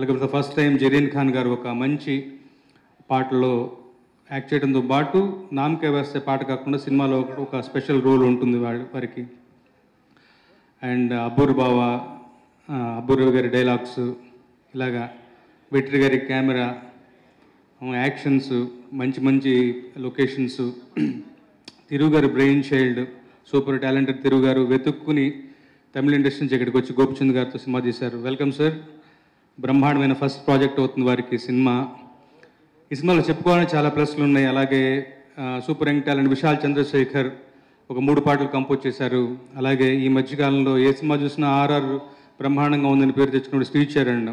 Welcome the first time Zareen Khan garu ఒక మంచి పాటలో యాక్ట్ చేయడంతో పాటు నామకే వేస్తే పాట కాకుండా సినిమాలో ఒక స్పెషల్ రోల్ ఉంటుంది వారికి. అండ్ అబ్బూర్ బావా, అబ్బూర్ గారి డైలాగ్స్, ఇలాగా వెట్రి గారి కెమెరా, యాక్షన్స్, మంచి మంచి లొకేషన్స్, తిరుగు గారు బ్రెయిన్ చైల్డ్, సూపర్ టాలెంటెడ్ తిరుగు గారు వెతుక్కుని తమిళ ఇండస్ట్రీ నుంచి ఇక్కడికి వచ్చి గోపిచంద్ గారితో సినిమా తీశారు. Welcome sir. బ్రహ్మాండమైన ఫస్ట్ ప్రాజెక్ట్ అవుతుంది వారికి సినిమా. ఈ సినిమాలో చెప్పుకోవాలని చాలా ప్లస్లు ఉన్నాయి. అలాగే super young talent Vishal Chandrasekhar ఒక 3 పాటలు కంపోజ్ చేశారు. అలాగే ఈ మధ్యకాలంలో ఏ సినిమా చూసినా ఆర్ఆర్ బ్రహ్మాండంగా ఉందని పేరు తెచ్చుకున్నాడు శ్రీచరణ్.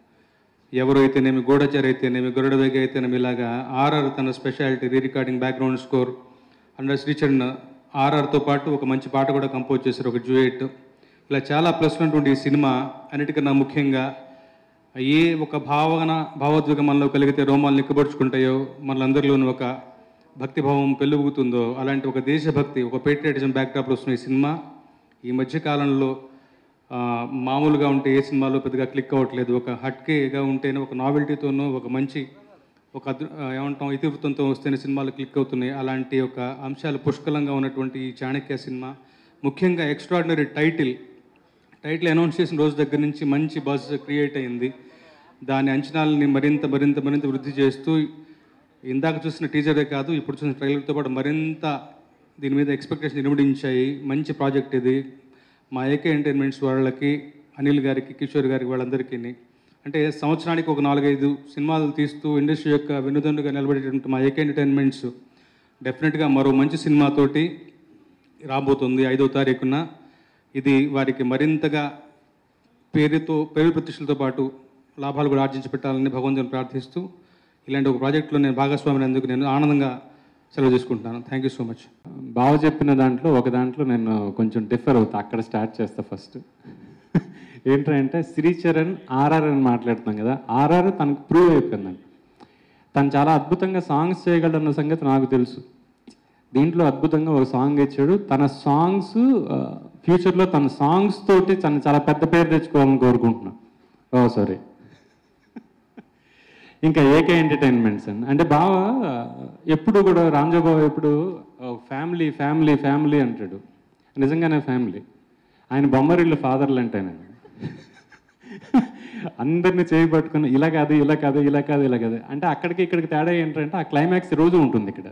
ఎవరు అయితేనేమి, గూఢచారి అయితేనేమి, గరుడవేగ అయితేనేమి, ఇలాగా ఆర్ఆర్ తన speciality re recording background score and Sricharan ఆర్ఆర్తో పాటు ఒక మంచి పాట కూడా కంపోజ్ చేశారు, ఒక డ్యూయెట్. ఇలా చాలా ప్లస్ ఉన్నటువంటి ఈ సినిమా అన్నిటికన్నా ముఖ్యంగా ఏ ఒక భావోద్వేగం మనలో కలిగితే రోమాలు నిక్కబడుచుకుంటాయో, మనలందరిలోనూ ఒక భక్తిభావం పెళ్ళుబుగుతుందో అలాంటి ఒక దేశభక్తి, ఒక పేట్రియాటిజం బ్యాక్డ్రాప్లో వస్తున్న ఈ సినిమా ఈ మధ్యకాలంలో మామూలుగా ఉంటే ఏ సినిమాలో పెద్దగా క్లిక్ అవ్వట్లేదు. ఒక హట్కేగా ఉంటేనే, ఒక నావెల్టీతోనూ, ఒక మంచి ఒక ఏమంటాం ఇతివృత్తంతో వస్తేనే సినిమాలు క్లిక్ అవుతున్నాయి. అలాంటి ఒక అంశాలు పుష్కలంగా ఉన్నటువంటి ఈ చాణక్య సినిమా, ముఖ్యంగా ఎక్స్ట్రాడినరీ టైటిల్ అనౌన్స్ చేసిన రోజు దగ్గర నుంచి మంచి బజ్ క్రియేట్ అయింది. దాని అంచనాలని మరింత మరింత మరింత వృద్ధి చేస్తూ ఇందాక చూసిన టీజరే కాదు, ఇప్పుడు చూసిన ట్రైలర్తో పాటు మరింత దీని మీద ఎక్స్పెక్టేషన్ ఇనుమడించాయి. మంచి ప్రాజెక్ట్ ఇది. మా ఏకే ఎంటర్టైన్మెంట్స్ వాళ్ళకి, అనిల్ గారికి, కిషోర్ గారికి, వాళ్ళందరికీ అంటే సంవత్సరానికి ఒక 4-5 సినిమాలు తీస్తూ ఇండస్ట్రీ యొక్క వెన్నుదన్నుగా నిలబడేటువంటి మా ఏకే ఎంటర్టైన్మెంట్స్ డెఫినెట్గా మరో మంచి సినిమాతోటి రాబోతుంది 5వ తారీఖున. ఇది వారికి మరింతగా పేరు ప్రతిష్టలతో పాటు లాభాలు కూడా ఆర్జించి పెట్టాలని భగవంతుని ప్రార్థిస్తూ ఇలాంటి ఒక ప్రాజెక్టులో నేను భాగస్వామినందుకు నేను ఆనందంగా సెలవు తీసుకుంటున్నాను. Thank you so much. బాగా చెప్పిన దాంట్లో ఒక దాంట్లో నేను కొంచెం డిఫర్ అవుతా, అక్కడ స్టార్ట్ చేస్తా. ఫస్ట్ ఏంటంటే శ్రీచరణ్ ఆర్ఆర్ అని మాట్లాడుతున్నాం కదా, ఆర్ఆర్ తనకు ప్రూవ్ అయిపోయిందండి. తను చాలా అద్భుతంగా సాంగ్స్ చేయగలడన్న సంగతి నాకు తెలుసు. దీంట్లో అద్భుతంగా ఒక సాంగ్ ఇచ్చాడు. తన సాంగ్స్ ఫ్యూచర్లో తన సాంగ్స్ తోటి తను చాలా పెద్ద పేరు తెచ్చుకోవాలని కోరుకుంటున్నాను. సారీ, ఇంకా ఏకే ఎంటర్టైన్మెంట్స్ అంటే బావ ఎప్పుడు కూడా రామ్జోబాబు ఎప్పుడు ఫ్యామిలీ ఫ్యామిలీ ఫ్యామిలీ అంటాడు. నిజంగానే ఫ్యామిలీ. ఆయన బొమ్మరిల్లు ఫాదర్లు అంటే ఆయన అందరినీ చేయబట్టుకుని ఇలా కాదు ఇలా కాదు ఇలా కాదు ఇలా కాదు అంటే అక్కడికి ఇక్కడికి తేడా ఏంటంటే ఆ క్లైమాక్స్ రోజు ఉంటుంది ఇక్కడ.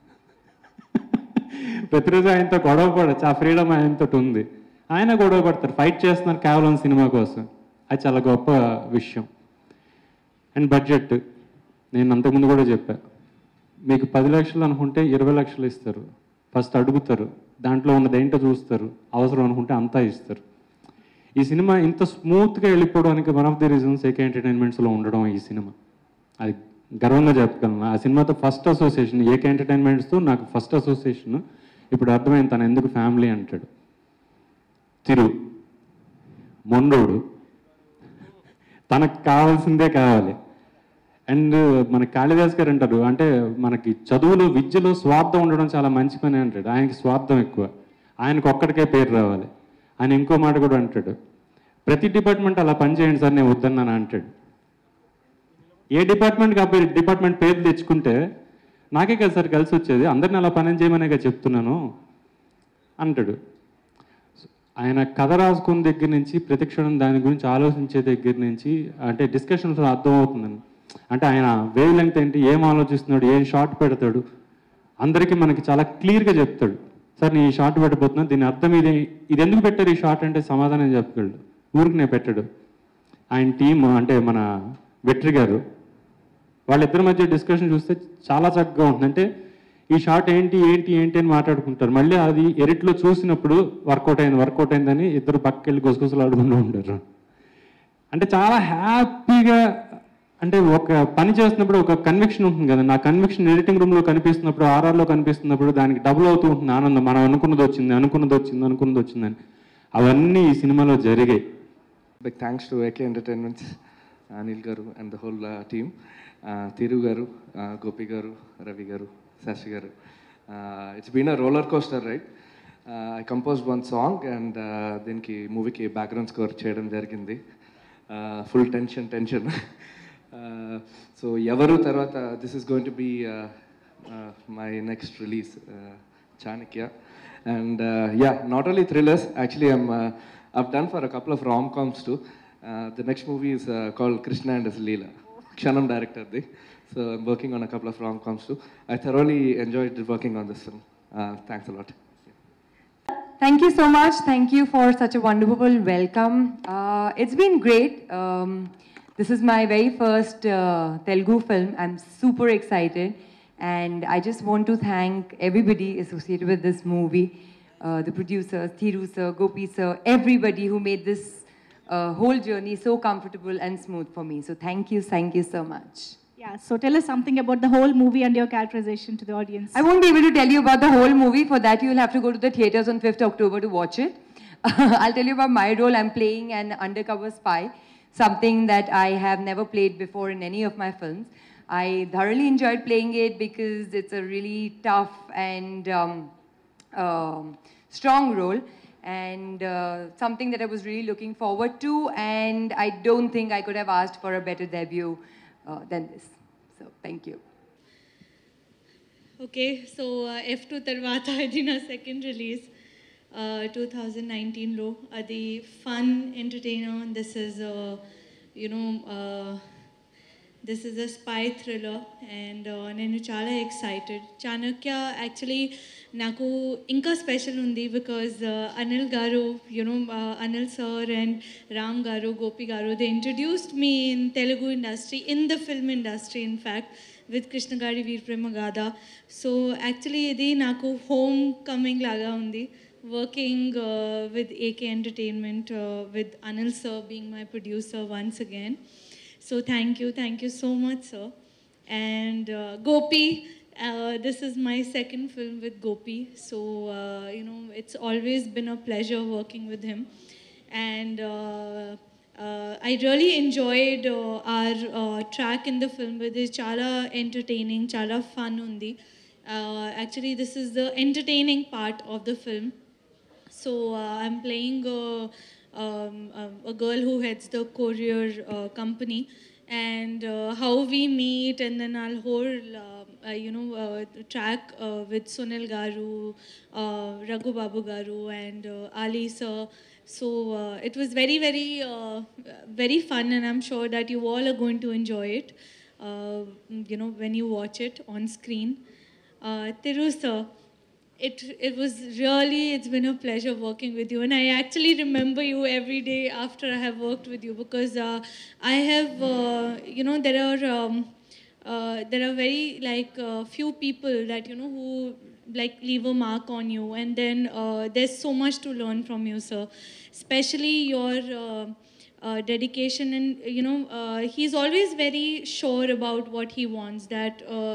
ప్రతిరోజు ఆయనతో గొడవ పడచ్చు, ఆ ఫ్రీడమ్ ఆయనతో ఉంది. ఆయన గొడవ పడతారు, ఫైట్ చేస్తున్నారు కేవలం సినిమా కోసం. అది చాలా గొప్ప విషయం. అండ్ బడ్జెట్ నేను అంతకుముందు కూడా చెప్పా, మీకు 10 లక్షలు అనుకుంటే 20 లక్షలు ఇస్తారు. ఫస్ట్ అడుగుతారు, దాంట్లో ఉన్నది ఏంటో చూస్తారు, అవసరం అనుకుంటే అంతా ఇస్తారు. ఈ సినిమా ఇంత స్మూత్గా వెళ్ళిపోవడానికి one of the reasons AK ఎంటర్టైన్మెంట్స్లో ఉండడం. ఈ సినిమా అది గర్వంగా చెప్పగలను. ఆ సినిమాతో ఫస్ట్ అసోసియేషన్ ఏకే ఎంటర్టైన్మెంట్స్తో నాకు ఫస్ట్ అసోసియేషన్. ఇప్పుడు అర్థమైంది తను ఎందుకు ఫ్యామిలీ అంటాడు. తిరు మొండోడు, తనకు కావాల్సిందే కావాలి. అండ్ మన కాళిదాస్ గారు అంటారు, అంటే మనకి చదువులో విద్యలో స్వార్థం ఉండడం చాలా మంచి పని అంటాడు. ఆయనకి స్వార్థం ఎక్కువ, ఆయనకు ఒక్కడికే పేరు రావాలి. ఆయన ఇంకో మాట కూడా అంటాడు, ప్రతి డిపార్ట్మెంట్ అలా పనిచేయండి సార్, నేను వద్దన్నాను అంటాడు. ఏ డిపార్ట్మెంట్కి ఆ డిపార్ట్మెంట్ పేరు తెచ్చుకుంటే నాకే కదా సార్ కలిసి వచ్చేది, అందరిని అలా పని చేయమనేగా చెప్తున్నాను అంటాడు. ఆయన కథ రాసుకున్న దగ్గర నుంచి ప్రతిక్షణం దాని గురించి ఆలోచించే దగ్గర నుంచి అంటే డిస్కషన్స్ అర్థమవుతుందని. అంటే ఆయన వేవ్ లెంగ్త్ ఏంటి, ఏం ఆలోచిస్తున్నాడు, ఏం షార్ట్ పెడతాడు, అందరికీ మనకి చాలా క్లియర్గా చెప్తాడు. సార్ నేను ఈ షార్ట్ పెట్టబోతున్నాను, దీని అర్థం ఇది ఎందుకు పెట్టారు ఈ షార్ట్ అంటే సమాధానం చెప్పగలడు. ఊరికి నేను పెట్టాడు. ఆయన టీం అంటే మన వెట్రి గారు, వాళ్ళిద్దరి మధ్య డిస్కషన్ చూస్తే చాలా చక్కగా ఉంటుంది. అంటే ఈ షార్ట్ ఏంటి ఏంటి ఏంటి అని మాట్లాడుకుంటారు. మళ్ళీ అది ఎడిట్లో చూసినప్పుడు వర్కౌట్ అయిందని ఇద్దరు పక్కకెళ్ళి గుసగుసలు ఆడుకుంటూ ఉంటారు. అంటే చాలా హ్యాపీగా, అంటే ఒక పని చేస్తున్నప్పుడు ఒక కన్విక్షన్ ఉంటుంది కదా, నా కన్విక్షన్ ఎడిటింగ్ రూమ్లో కనిపిస్తున్నప్పుడు, ఆర్ఆర్లో కనిపిస్తున్నప్పుడు దానికి డబుల్ అవుతూ ఉంటుంది ఆనందం. మనం అనుకున్నది వచ్చిందని. అవన్నీ ఈ సినిమాలో జరిగాయి. Big thanks to AK entertainments, Anil garu and the whole team. Thiru garu, Gopi garu, Ravi garu, Sasi garu. It's been a roller coaster ride. I compose one song and దీనికి మూవీకి బ్యాక్గ్రౌండ్ స్కోర్ చేయడం జరిగింది. full tension. So Yavaru Tarvata, this is going to be my next release, Chanakya. And yeah, not only thrillers, actually I've done for a couple of rom-coms too. The next movie is called Krishna and his Leela. Kshanam director. So I'm working on a couple of rom-coms too. I thoroughly enjoyed working on this film. Thanks a lot. Thank you so much. Thank you for such a wonderful welcome. It's been great. This is my very first Telugu film. I'm super excited. And I just want to thank everybody associated with this movie, the producers, Thiru sir, Gopi sir, everybody who made this whole journey so comfortable and smooth for me. So thank you so much. Yeah, so tell us something about the whole movie and your characterization to the audience. I won't be able to tell you about the whole movie. For that, you'll have to go to the theaters on 5th October to watch it. I'll tell you about my role. I'm playing an undercover spy, something that I have never played before in any of my films. I thoroughly enjoyed playing it because it's a really tough and strong role, and something that I was really looking forward to, and I don't think I could have asked for a better debut than this. So, thank you. Okay, so F2 Tarvata ఇది నా second release 2019లో అది fun entertainer. This is a spy thriller and నేను చాలా excited. Chanakya actually నాకు ఇంకా special ఉంది because Anil గారు Anil sir and Ram garu, Gopi garu, they introduced me in Telugu industry, in the film industry in fact, with Krishnagadi Veeraprema Gatha. So actually ఇది నాకు హోమ్ కమింగ్ లాగా ఉంది, working with AK Entertainment, with Anil sir being my producer once again. So thank you so much, sir. And Gopi, this is my second film with Gopi. So, it's always been a pleasure working with him. And I really enjoyed our track in the film, with it chala entertaining, chala fun undi. Actually, this is the entertaining part of the film. So I'm playing a girl who heads the courier company, and how we meet, and then our whole track with Sunil Garu, Raghu Babu Garu, and Ali sir. So it was very fun, and I'm sure that you all are going to enjoy it when you watch it on screen. Thiru sir, it's been a pleasure working with you, and I actually remember you every day after I have worked with you, because I have there are very few people that who leave a mark on you, and then there's so much to learn from you, sir, especially your dedication, and he's always very sure about what he wants, that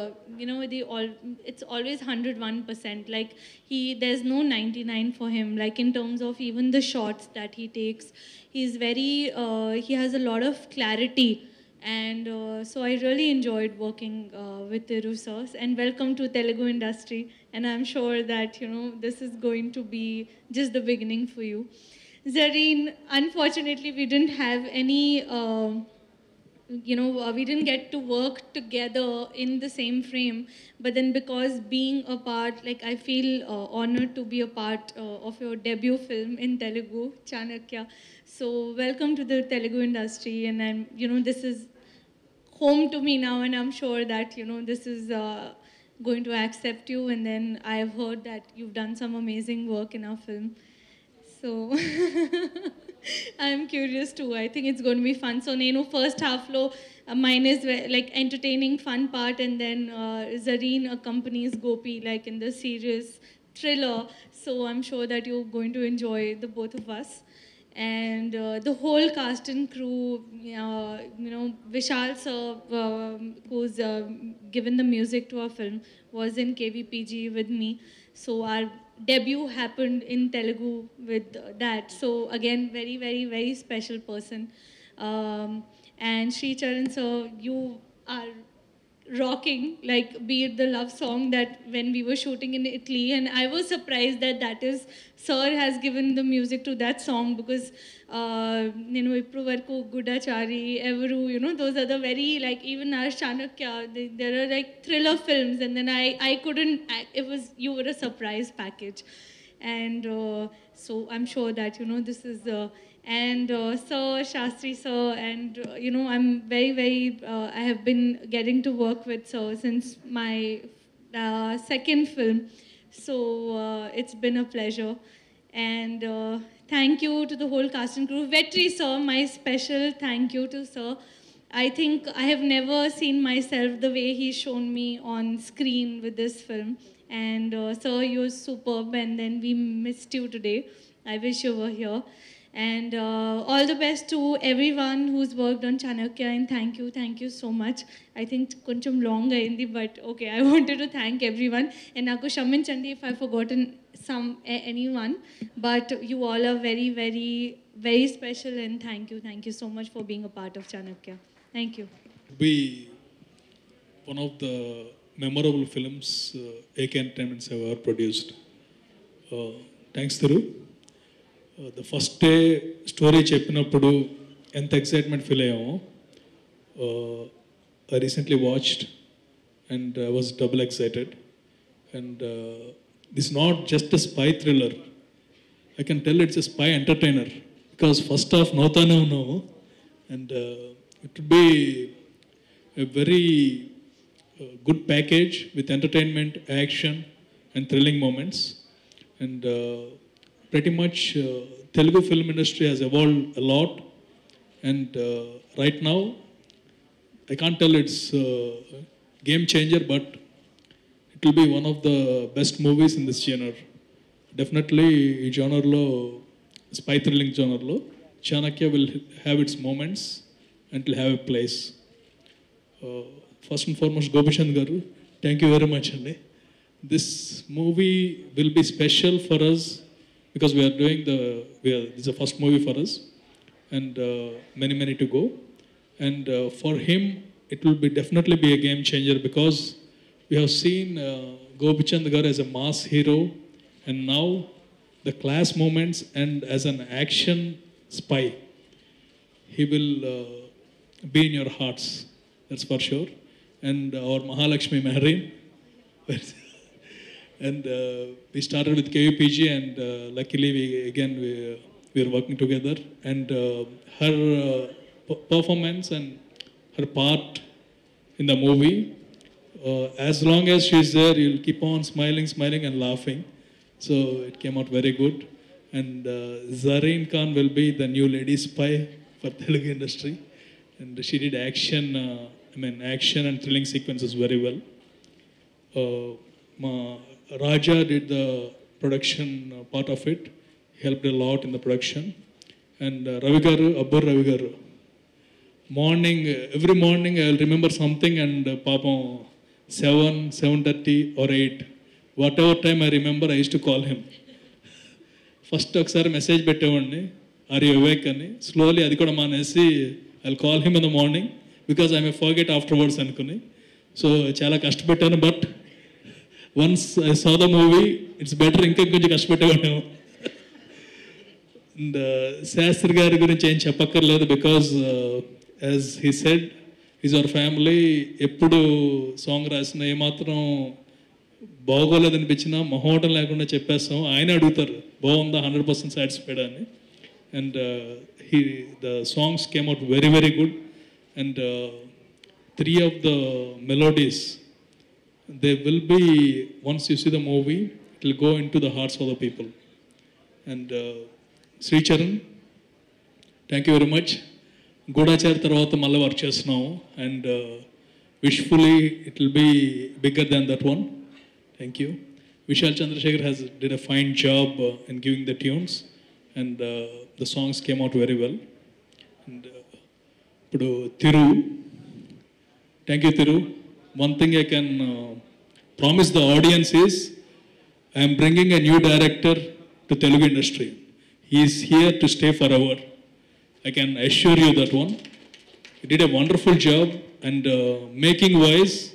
it's always 101%, there's no 99 for him, in terms of even the shots that he takes. He's he has a lot of clarity, and so I really enjoyed working with Thiru sir, and welcome to Telugu industry, and I'm sure that this is going to be just the beginning for you. Zareen, unfortunately, we didn't have any, we didn't get to work together in the same frame. But then, because being a part, I feel honored to be a part of your debut film in Telugu, Chanakya. So, welcome to the Telugu industry, and this is home to me now, and I'm sure that this is going to accept you. And then I've heard that you've done some amazing work in our film. So I'm curious too. I think it's going to be fun. So first half lo mine is entertaining fun part, and then Zareen accompanies Gopi in the serious thriller. So I'm sure that you're going to enjoy the both of us. And the whole cast and crew, Vishal sir, who's given the music to our film, was in KVPG with me. So our debut happened in Telugu with that. So again, very special person. And Sri Charan sir, you are rocking, like be it the love song that when we were shooting in Italy, and I was surprised that Sir has given the music to that song, because Ipru Varku, Gudachari, Everu, those are the very, like, even our Chanakya, there are like thriller films, and then I couldn't, you were a surprise package. And so I'm sure that, this is, and Sir, Shastri Sir, and, I'm very, very, I have been getting to work with Sir since my second film. So it's been a pleasure. And thank you to the whole cast and crew. Vetri Sir, my special thank you to Sir. I think I have never seen myself the way he's shown me on screen with this film. And Sir, you're superb, and then we missed you today. I wish you were here. And all the best to everyone who's worked on Chanakya, and thank you so much. I think koncham long ayindi, but okay, I wanted to thank everyone. And naku kshaminchandi if I've forgotten anyone, but you all are very, very, very special, and thank you so much for being a part of Chanakya. Thank you. Be one of the memorable films AK Entertainments have ever produced. Thanks, Thiru. The first day story చెప్పినప్పుడు ఎంత excitement feel అయ్యామో I recently watched and I was double excited. And this is not just a spy thriller. I can tell it's a spy entertainer, because first half నవ్వుతానే ఉన్నాము, and it would be a very good package with entertainment, action and thrilling moments. And pretty much Telugu film industry has evolved a lot, and right now I can't tell it's game changer, but it will be one of the best movies in this genre. Definitely ఈ genre spy thrilling genre Chanakya will have its moments and will have a place. First and foremost, Gopichand garu, thank you very much andi. This movie will be special for us because we are doing this is the first movie for us, and many to go. And for him, it will definitely be a game changer, because we have seen Gopichand garu as a mass hero, and now the class moments, and as an action spy, he will be in your hearts, that's for sure. And our Mahalakshmi Mehreen, and we started with KUPG, and luckily we are working together, and her performance and her part in the movie, as long as she's there, you'll keep on smiling and laughing. So it came out very good. And Zareen Khan will be the new lady spy for Telugu industry, and she did action and thrilling sequences very well. Raja did the production part of it. He helped a lot in the production. And Ravi garu, Abbur Ravi garu, every morning I will remember something, and papam 7:30 or 8, whatever time I remember, I used to call him. First ఒకసారి message పెట్టేవాడిని, are you awake అని. Slowly అది కూడా మానేసి I call him in the morning, because I may forget afterwards అనుకుని. So చాలా కష్టపెట్టాను, but once I saw the movie it's better, ఇంకా కొంచెం కష్టపెట్టేవాడిని. అండ్ శాస్త్రి గారి గురించి ఏం చెప్పక్కర్లేదు, because as he said, is our family. ఎప్పుడు సాంగ్ రాసిన ఏమాత్రం బాగోలేదు అనిపించినా మొహోటం లేకుండా చెప్పేస్తాం. ఆయన అడుగుతారు బాగుందా, 100% సాటిస్ఫైడ్ అని. And the songs came out very very good. And 3 of the melodies, they will be, once you see the movie, it will go into the hearts of the people. And Sri Charan, thank you very much. Gudachari తర్వాత మళ్ళీ work చేస్తున్నాము, and wishfully it will be bigger than that one. Thank you. Vishal Chandrasekhar did a fine job in giving the tunes, and the songs came out very well. And ఇప్పుడు Thiru, thank you Thiru. One thing I can promise the audience is, I am bringing a new director to Telugu industry. He is here to stay forever. I can assure you that one. He did a wonderful job, and making wise,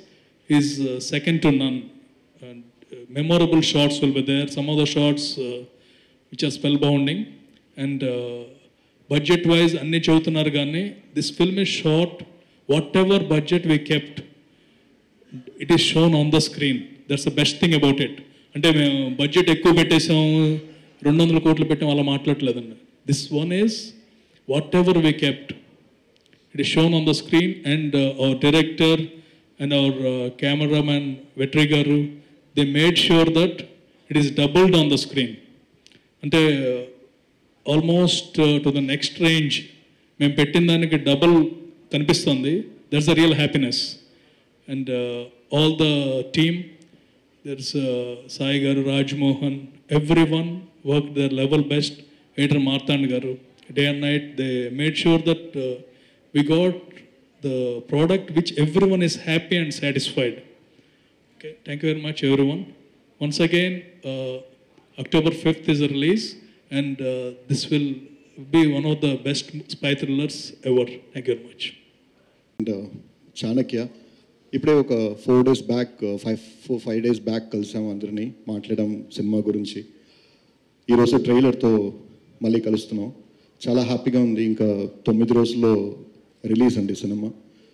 is second to none. And memorable shots will be there. Some of the shots which are spellbounding. And budget-wise, anni chevuttunnaru gaani, this film is shot, whatever budget we kept, it is shown on the screen. That's the best thing about it. అంటే మేము budget ఎక్కువ పెట్టేసాం, 200 కోట్లు పెట్టాం, అలా మాట్లాడలేదండి. This one is whatever we kept, it is shown on the screen. And our director and our cameraman Vetri garu, they made sure that it is doubled on the screen. అంటే almost to the next range మేము పెట్టిన దానికి double కనిపిస్తుంది. That's the real happiness. And all the team, there's Sai Garu, Raj Mohan, everyone worked their level best. Editor Marthand Garu, day and night they made sure that we got the product which everyone is happy and satisfied. Okay, thank you very much everyone. Once again, October 5th is the release, and this will be one of the best spy thrillers ever. Thank you very much. And Chanakya, ఇప్పుడే ఒక 4 days back 5 days back కలిసాము, అందరినీ మాట్లాడడం cinema గురించి. ఈరోజు ట్రైలర్తో మళ్ళీ కలుస్తున్నాం. చాలా హ్యాపీగా ఉంది. ఇంకా 9 రోజుల్లో రిలీజ్ అండి సినిమా.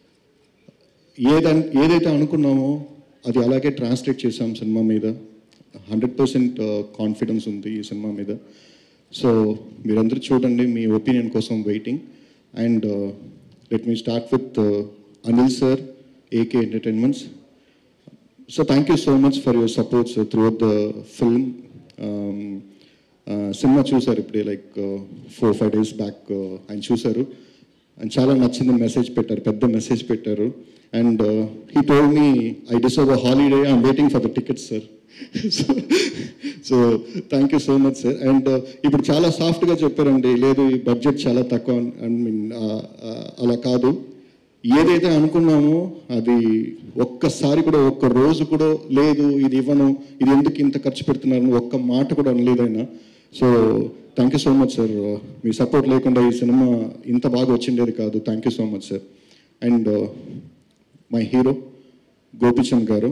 ఏదైతే అనుకున్నామో అది అలాగే ట్రాన్స్లేట్ చేసాం సినిమా మీద. 100% కాన్ఫిడెన్స్ ఉంది ఈ సినిమా మీద. సో మీరందరూ చూడండి, మీ ఒపీనియన్ కోసం waiting. And let me start with Anil sir, AK Entertainments. So thank you so much for your support throughout the film. Cinema చూసారు ఇప్పుడే, like 4-5 days back ఆయన చూసారు. అండ్ చాలా నచ్చింది. మెసేజ్ పెట్టారు, పెద్ద మెసేజ్ పెట్టారు. And he told me I deserve a holiday, I'm waiting for the tickets sir. So thank you so much sir. And ఇప్పుడు చాలా సాఫ్ట్గా చెప్పారండి, లేదు ఈ బడ్జెట్ చాలా తక్కువ, ఐ మీన్ అలా కాదు. ఏదైతే అనుకున్నామో అది ఒక్కసారి కూడా, ఒక్క రోజు కూడా లేదు ఇది ఇవ్వను, ఇది ఎందుకు ఇంత ఖర్చు పెడుతున్నారని ఒక్క మాట కూడా అనలేదైనా. So thank you so much sir. మీ సపోర్ట్ లేకుండా ఈ సినిమా ఇంత బాగా వచ్చిండేది కాదు. Thank you so much sir. And my hero Gopichand garu,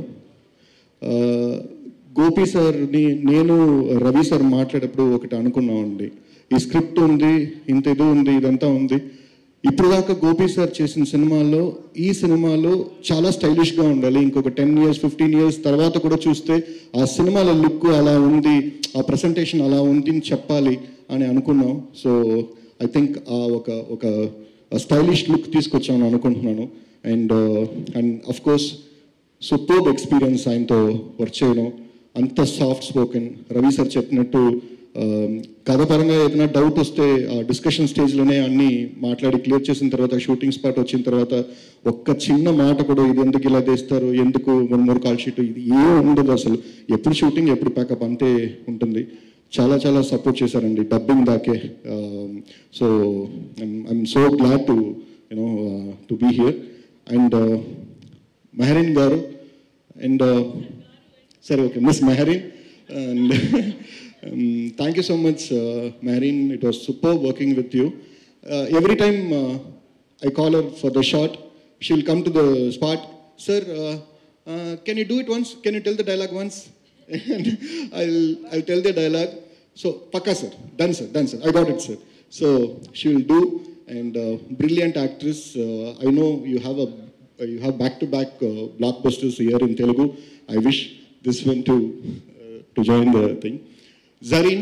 Gopi సార్ని నేను రవి సార్ మాట్లాడేటప్పుడు ఒకటి అనుకున్నామండి, ఈ స్క్రిప్ట్ ఉంది, ఇంత ఇది ఉంది, ఇదంతా ఉంది. ఇప్పుడు దాకా గోపి సార్ చేసిన సినిమాల్లో ఈ సినిమాలో చాలా స్టైలిష్గా ఉండాలి, ఇంకొక 10 years 15 years తర్వాత కూడా చూస్తే ఆ సినిమాల లుక్ అలా ఉంది, ఆ ప్రజెంటేషన్ అలా ఉంది అని చెప్పాలి అని అనుకున్నాం. సో ఐ థింక్ ఒక స్టైలిష్ లుక్ తీసుకొచ్చామని అనుకుంటున్నాను. And of course superb experience ఆయనతో వర్క్ చేయడం. అంత సాఫ్ట్ స్పోకెన్. రవి సార్ చెప్పినట్టు కథ పరంగా ఏదైనా డౌట్ వస్తే ఆ డిస్కషన్ స్టేజ్లోనే అన్నీ మాట్లాడి క్లియర్ చేసిన తర్వాత, షూటింగ్ స్పాట్ వచ్చిన తర్వాత ఒక్క చిన్న మాట కూడా ఇది ఎందుకు ఇలా తీస్తారు, ఎందుకు 1 more కాల్ షీట్, ఇది ఏం ఉండదు అసలు. ఎప్పుడు షూటింగ్ ఎప్పుడు ప్యాకప్ అంతే ఉంటుంది. చాలా చాలా సపోర్ట్ చేశారండి డబ్బింగ్ దాకే. So I'm so glad to be here. And Mehreen garu, and సరే okay miss Mehreen, and thank you so much Mehreen, it was super working with you. Every time I call her for the shot, she'll come to the spot, sir can you do it once, can you tell the dialogue once? And I'll tell the dialogue. So pakka sir, done sir, I got it sir. So she will do. And brilliant actress. I know you have back to back blockbusters here in Telugu. I wish this one to join the thing. Zareen,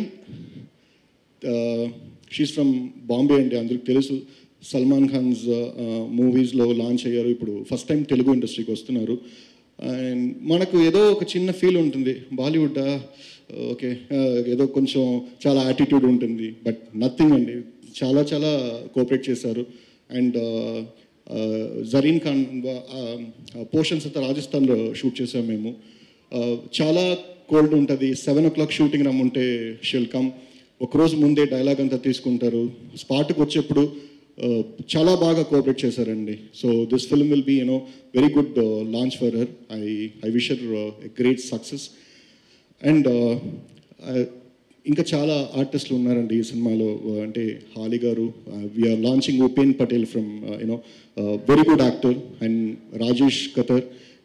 she's from Bombay అండి, అందరికి తెలుసు. సల్మాన్ ఖాన్స్ మూవీస్లో launch అయ్యారు, ఇప్పుడు first time Telugu ఇండస్ట్రీకి వస్తున్నారు. And మనకు ఏదో ఒక చిన్న ఫీల్ ఉంటుంది, బాలీవుడ్ ఓకే ఏదో కొంచెం చాలా యాటిట్యూడ్ ఉంటుంది, బట్ నథింగ్ అండి, చాలా చాలా కోఆపరేట్ చేశారు. అండ్ జరీన్ ఖాన్ పోర్షన్స్ అంతా రాజస్థాన్లో షూట్ చేసాము మేము. చాలా కోల్డ్ ఉంటుంది, 7 o'clock షూటింగ్ రమ్ముంటే షీల్ కమ్. ఒకరోజు ముందే డైలాగ్ అంతా తీసుకుంటారు. స్పాట్కి వచ్చేప్పుడు చాలా బాగా కోఆపరేట్ చేశారండి. So this film will be very good launch for her. I wish her a great success. And ఇంకా చాలా ఆర్టిస్టులు ఉన్నారండి ఈ సినిమాలో. అంటే Hali garu, we are launching Upen Patel from very good actor, and Rajesh Khattar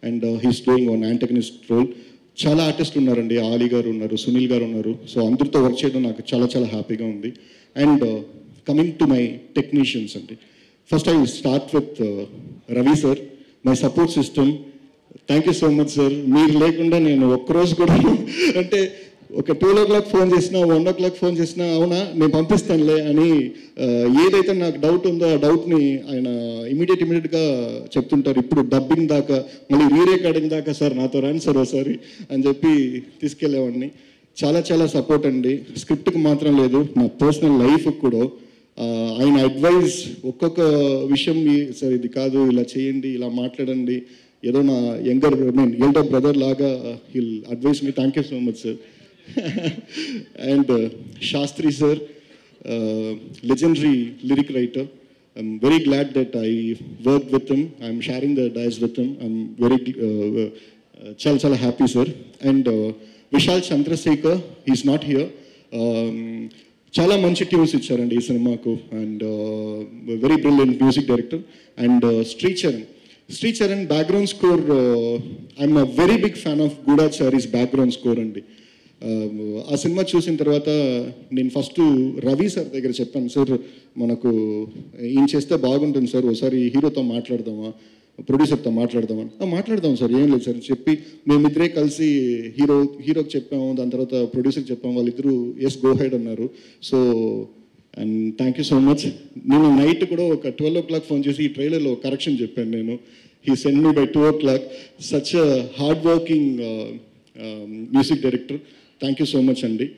and he's doing one antagonist role. చాలా ఆర్టిస్టులు ఉన్నారండి, ఆలీ గారు ఉన్నారు, సునీల్ గారు ఉన్నారు. సో అందరితో వర్క్ చేయడం నాకు చాలా చాలా హ్యాపీగా ఉంది. And coming to my technicians అండి, first I will start with Ravi sir, my support system. Thank you so much sir. మీరు లేకుండా నేను ఒక్కరోజు కూడా అంటే ఒక 12 o'clock ఫోన్ చేసినా 1 o'clock ఫోన్ చేసినా అవునా నేను పంపిస్తానులే అని ఏదైతే నాకు డౌట్ ఉందో ఆ డౌట్ని ఆయన ఇమీడియట్గా చెప్తుంటారు. ఇప్పుడు డబ్బింగ్ దాకా మళ్ళీ రీరికార్డింగ్ దాకా సార్ నాతో రండి సార్ ఒకసారి అని చెప్పి తీసుకెళ్ళేవాడిని. చాలా చాలా సపోర్ట్ అండి. స్క్రిప్ట్కి మాత్రం లేదు, నా పర్సనల్ లైఫ్కి కూడా ఆయన అడ్వైజ్ ఒక్కొక్క విషయం, సార్ ఇది కాదు, ఇలా చేయండి, ఇలా మాట్లాడండి, ఏదో నా ఎల్డర్ బ్రదర్ లాగా he'll advise me. Thank you so much sir. And Shastri sir, legendary lyric writer. I'm very glad that I worked with him. I'm sharing the dice with him. I'm very chala happy sir. And Vishal Chandrasekhar, he's not here. Chala manchi tunes ichcharandi ee cinemaku, and very brilliant music director. And Sri Charan background score, I'm a very big fan of Goodachari's background score andi. ఆ cinema చూసిన తర్వాత నేను first Ravi sir దగ్గర చెప్పాను, sir మనకు ఈయన చేస్తే బాగుంటుంది సార్, ఒకసారి హీరోతో మాట్లాడదామా, ప్రొడ్యూసర్తో మాట్లాడదామా. మాట్లాడదాం సార్, ఏం లేదు సార్ చెప్పి మేమిద్దరే కలిసి హీరోకి చెప్పాము, దాని తర్వాత ప్రొడ్యూసర్కి చెప్పాము, వాళ్ళిద్దరూ ఎస్ గో హెడ్ అన్నారు. So and thank you so much. నేను నైట్ కూడా ఒక 12 o'clock ఫోన్ చేసి ఈ ట్రైలర్లో కరెక్షన్ చెప్పాను నేను. He send me by 2 o'clock. Such hard working music director. Thank you so much Andy.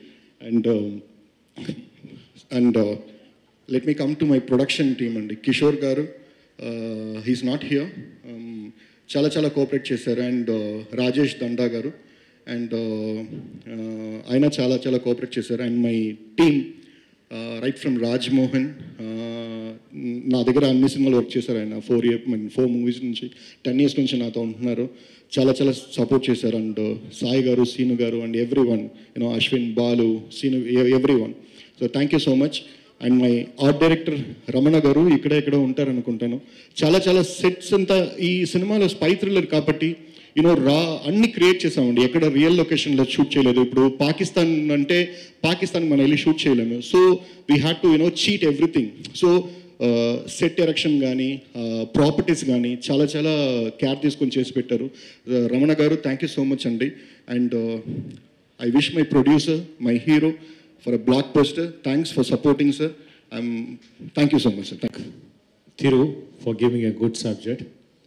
And let me come to my production team Andy. Kishore garu, he's not here, chala cooperate chesaru. And Rajesh Danda garu, and aina chala cooperate chesaru. And my team, right from Raj Mohan, నా దగ్గర అన్ని సినిమాలు work చేశారు ఆయన. 4 movies నుంచి 10 years నుంచి నాతో ఉంటున్నారు. చాలా సపోర్ట్ చేశారు. And Sai garu, Seenu garu, and everyone, Ashwin, Balu, Seenu, everyone. So thank you so much. And my art director Ramana garu ఇక్కడ ఉంటారనుకుంటాను. చాలా సెట్స్ అంతా ఈ సినిమాలో స్పై థ్రిల్లర్ కాబట్టి రా అన్ని క్రియేట్ చేసామండి. ఎక్కడ రియల్ లొకేషన్లో షూట్ చేయలేదు. ఇప్పుడు పాకిస్తాన్ అంటే పాకిస్తాన్ మనం వెళ్ళి షూట్ చేయలేము. So we had to cheat everything. So set erection కానీ ప్రాపర్టీస్ కానీ చాలా కేర్ తీసుకొని చేసి పెట్టారు. Ramana garu, thank you so much అండి. And I wish my producer, my hero for a block poster. Thanks for supporting sir. Thank you so much sir. Thank you Thiru for giving a good subject.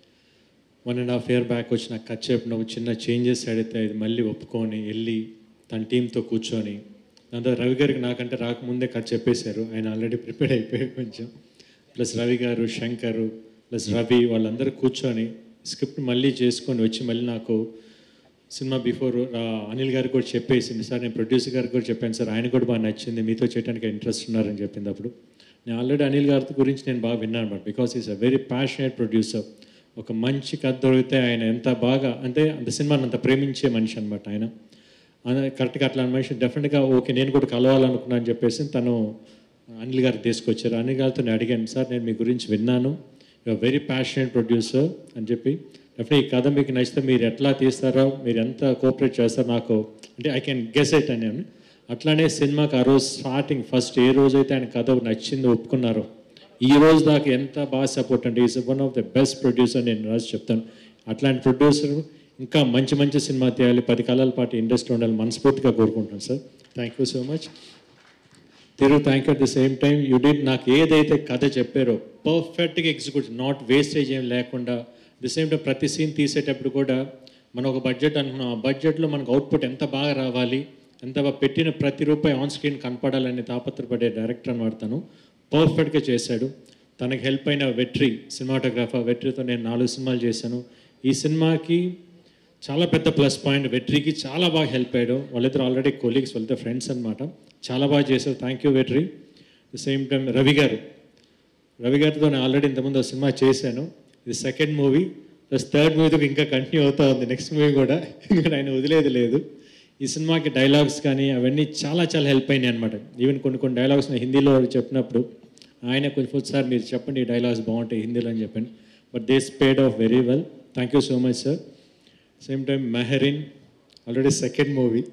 1.5 year back వచ్చిన కథ చెప్పిన చిన్న changes అడిగితే ఇది మళ్ళీ ఒప్పుకొని వెళ్ళి తన టీంతో కూర్చొని, దాంతో రవి గారికి నాకంటే రాకముందే కథ చెప్పేశారు. ఆయన ఆల్రెడీ ప్రిపేర్ అయిపోయారు కొంచెం. ప్లస్ రవి గారు, శంకరు, ప్లస్ రవి వాళ్ళందరూ కూర్చొని స్క్రిప్ట్ మళ్ళీ చేసుకొని వచ్చి మళ్ళీ నాకు సినిమా బిఫోర్ అనిల్ గారికి కూడా చెప్పేసింది, సార్ నేను ప్రొడ్యూసర్ గారికి కూడా చెప్పాను సార్, ఆయన కూడా బాగా నచ్చింది, మీతో చేయడానికి ఇంట్రెస్ట్ ఉన్నారని చెప్పింది. అప్పుడు నేను ఆల్రెడీ అనిల్ గారి గురించి నేను బాగా విన్నాను అనమాట. Because is a very passionate producer. ఒక మంచి కథ దొరికితే ఆయన ఎంత బాగా అంటే అంత సినిమాని అంత ప్రేమించే మనిషి అనమాట ఆయన. కరెక్ట్గా అట్లా మనిషి డెఫినెట్గా ఓకే నేను కూడా కలవాలనుకున్నాను అని చెప్పేసి తను అనిల్ గారు తీసుకొచ్చారు. అనిల్ గారితో నేను అడిగాను, సార్ నేను మీ గురించి విన్నాను, you are very passionate producer అని చెప్పి, డెఫినెట్ ఈ కథ మీకు నచ్చితే మీరు ఎట్లా తీస్తారో, మీరు ఎంత కోఆపరేట్ చేస్తారో నాకు అంటే ఐ కెన్ గెస్ ఇట్ అని. అట్లానే సినిమాకి ఆ రోజు స్టార్టింగ్ ఫస్ట్ ఏ రోజైతే ఆయన కథ నచ్చిందో ఒప్పుకున్నారో ఈ రోజు దాకా ఎంత బాగా సపోర్ట్ అంటే is one of the best producer నేను రాజు చెప్తాను. అట్లాంటి ప్రొడ్యూసర్ ఇంకా మంచి సినిమా తీయాలి, 10 కాలాల పాటు ఇండస్ట్రీ ఉండాలి మనస్ఫూర్తిగా కోరుకుంటాను sir. Thank you so much. Thiru, thank you. At the same time you did నాకు ఏదైతే కథ చెప్పారో పర్ఫెక్ట్గా ఎగ్జిక్యూట్, నాట్ వేస్టేజ్ ఏం లేకుండా. ది సేమ్ టైం ప్రతి సీన్ తీసేటప్పుడు కూడా మనం ఒక బడ్జెట్ అనుకున్నాం, ఆ బడ్జెట్లో మనకు అవుట్పుట్ ఎంత బాగా రావాలి, ఎంత పెట్టిన ప్రతి రూపాయి ఆన్ స్క్రీన్ కనపడాలని తాపత్రపడే డైరెక్టర్ అని వాడతాను. పర్ఫెక్ట్గా చేశాడు. తనకి హెల్ప్ అయిన వెట్రి సినిమాటోగ్రాఫర్, వెట్రితో నేను 4 సినిమాలు చేశాను. ఈ సినిమాకి చాలా పెద్ద ప్లస్ పాయింట్, వెట్రికి చాలా బాగా హెల్ప్ అయ్యాడు. వాళ్ళిద్దరు ఆల్రెడీ కొలీగ్స్, వాళ్ళిద్దరు ఫ్రెండ్స్ అనమాట. చాలా బాగా చేశారు. Thank you Vetri. The same time Ravi గారితో నేను ఆల్రెడీ ఇంతకుముందు సినిమా చేశాను. ఇది సెకండ్ మూవీ ప్లస్ థర్డ్ మూవీతో ఇంకా కంటిన్యూ అవుతూ ఉంది. నెక్స్ట్ మూవీ కూడా ఇంకా ఆయన వదిలేది లేదు. ఈ సినిమాకి డైలాగ్స్ కానీ అవన్నీ చాలా హెల్ప్ అయినాయి అనమాట. ఈవెన్ కొన్ని డైలాగ్స్ నేను హిందీలో చెప్పినప్పుడు ఆయన కొంచెం సార్ మీరు చెప్పండి ఈ డైలాగ్స్ బాగుంటాయి హిందీలో అని చెప్పాను. But they spade off very well. Thank you so much sir. Same time Mehreen already second movie.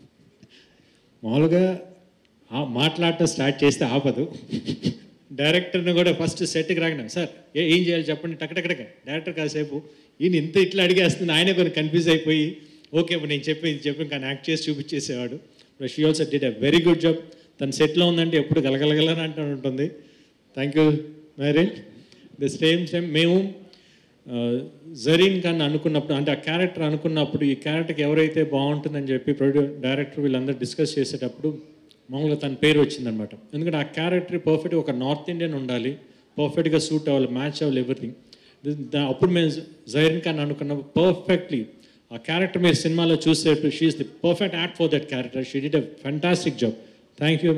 మామూలుగా మాట్లాడటం స్టార్ట్ చేస్తే ఆపదు. డైరెక్టర్ని కూడా ఫస్ట్ సెట్కి రాగినాం, సార్ ఏం చేయాలి చెప్పండి, టక్కటక్కడక డైరెక్టర్ కాసేపు ఈయన ఇంత ఇట్లా అడిగేస్తుంది, ఆయనే కొన్ని కన్ఫ్యూజ్ అయిపోయి ఓకే ఇప్పుడు నేను చెప్పి కానీ యాక్ట్ చేసి చూపించేసేవాడు. She also did a very good job. తన సెట్లో ఉందంటే ఎప్పుడు గలగలగలని అంటూ ఉంటుంది. Thank you Mehreen. The same time మేము జరీన్ ఖాన్ అనుకున్నప్పుడు, అంటే ఆ క్యారెక్టర్ అనుకున్నప్పుడు ఈ క్యారెక్టర్కి ఎవరైతే బాగుంటుందని చెప్పి డైరెక్టర్ వీళ్ళందరూ డిస్కస్ చేసేటప్పుడు మామూలుగా తన పేరు వచ్చిందనమాట. ఎందుకంటే ఆ క్యారెక్టర్ పర్ఫెక్ట్గా ఒక నార్త్ ఇండియన్ ఉండాలి, పర్ఫెక్ట్గా సూట్ అవ్వాలి, మ్యాచ్ అవ్వాలి, ఎవ్రీథింగ్. అప్పుడు మేము జరీన్ ఖాన్ అనుకున్నప్పుడు పర్ఫెక్ట్లీ ఆ క్యారెక్టర్ మీరు సినిమాలో చూసేటప్పుడు she is the perfect act for that character. She did a fantastic job. Thank you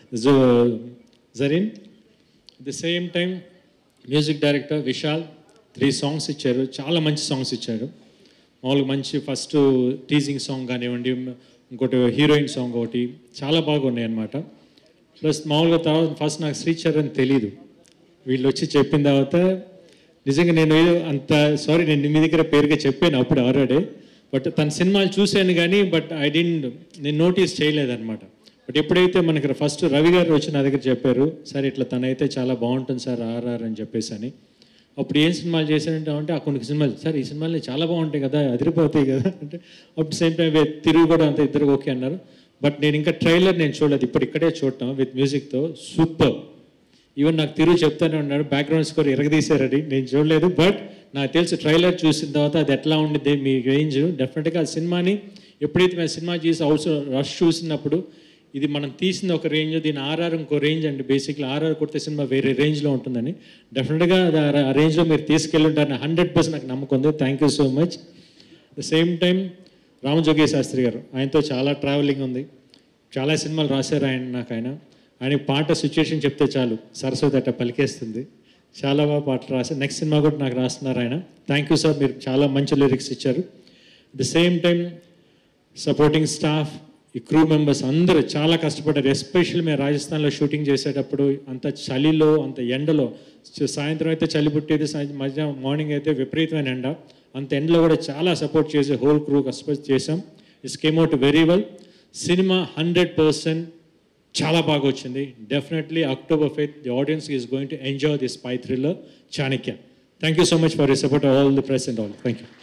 Zareen. The same time music director Vishal 3 songs ఇచ్చారు, చాలా మంచి సాంగ్స్ ఇచ్చారు. మామూలుగా మంచి ఫస్ట్ టీజింగ్ సాంగ్ కానివ్వండి, ఇంకోటి హీరోయిన్ సాంగ్ ఒకటి చాలా బాగున్నాయి అన్నమాట. ప్లస్ మామూలుగా తర్వాత ఫస్ట్ నాకు శ్రీచరణ్ తెలీదు, వీళ్ళు వచ్చి చెప్పిన తర్వాత నిజంగా నేను అంత సారీ, నేను మీ దగ్గర పేరుగా చెప్పాను అప్పుడు ఆల్రెడీ, బట్ తన సినిమాలు చూశాను కానీ బట్ నేను నోటీస్ చేయలేదన్నమాట. బట్ ఎప్పుడైతే మనకి ఫస్ట్ రవి గారు వచ్చి నా దగ్గర చెప్పారు, సార్ ఇట్లా తనైతే చాలా బాగుంటుంది సార్ ఆర్ఆర్ అని చెప్పేసి అని. అప్పుడు ఏం సినిమాలు చేశానంటే అంటే ఆ కొన్ని సినిమాలు, సార్ ఈ సినిమాలు చాలా బాగుంటాయి కదా, అదిరిపోతాయి కదా అంటే అప్పుడు సేమ్ టైం తిరుగు కూడా అంత ఇద్దరు ఓకే అన్నారు. బట్ నేను ఇంకా ట్రైలర్ నేను చూడలేదు, ఇప్పుడు ఇక్కడే చూడటం విత్ మ్యూజిక్తో సూపర్. ఈవెన్ నాకు తిరుగు చెప్తానే ఉన్నాడు బ్యాక్గ్రౌండ్ స్కోర్ ఎరగదీశారని, నేను చూడలేదు బట్ నాకు తెలుసు ట్రైలర్ చూసిన తర్వాత అది ఎట్లా ఉండిద్ది మీ రేంజ్. డెఫినెట్గా ఆ సినిమాని ఎప్పుడైతే మేము సినిమా చేసి అవసరం రష్ చూసినప్పుడు ఇది మనం తీసిన ఒక రేంజ్, దీని ఆర్ఆర్ ఇంకో రేంజ్ అండి. బేసిక్లీ ఆర్ఆర్ కొడితే సినిమా వేరే రేంజ్లో ఉంటుందని డెఫినెట్గా ఆ రేంజ్లో మీరు తీసుకెళ్ళుంటారని 100% నాకు నమ్మకం ఉంది. Thank you so much. The same time Ramajogi Shastri garu, ఆయనతో చాలా ట్రావెలింగ్ ఉంది, చాలా సినిమాలు రాశారు ఆయన పాట సిచ్యుయేషన్ చెప్తే చాలు సరస్వతి అట్ట పలికేస్తుంది, చాలా బాగా పాటలు రాశారు. నెక్స్ట్ సినిమా కూడా నాకు రాస్తున్నారు ఆయన. థ్యాంక్ యూ సార్, మీరు చాలా మంచి లిరిక్స్ ఇచ్చారు. The same time supporting staff, ఈ క్రూ మెంబర్స్ అందరూ చాలా కష్టపడ్డారు. ఎస్పెషల్లీ మేము రాజస్థాన్లో షూటింగ్ చేసేటప్పుడు అంత చలిలో అంత ఎండలో, సాయంత్రం అయితే చలి పుట్టేది, మధ్యాహ్నం మార్నింగ్ అయితే విపరీతమైన ఎండ, అంత ఎండలో కూడా చాలా సపోర్ట్ చేసి హోల్ క్రూ కష్టపడి చేసాం. It's came out very well. Cinema 100% చాలా బాగా వచ్చింది. Definitely October 5th the audience is going to enjoy the spy thriller Chanakya. Thank you so much for your support all the press and all. Thank you.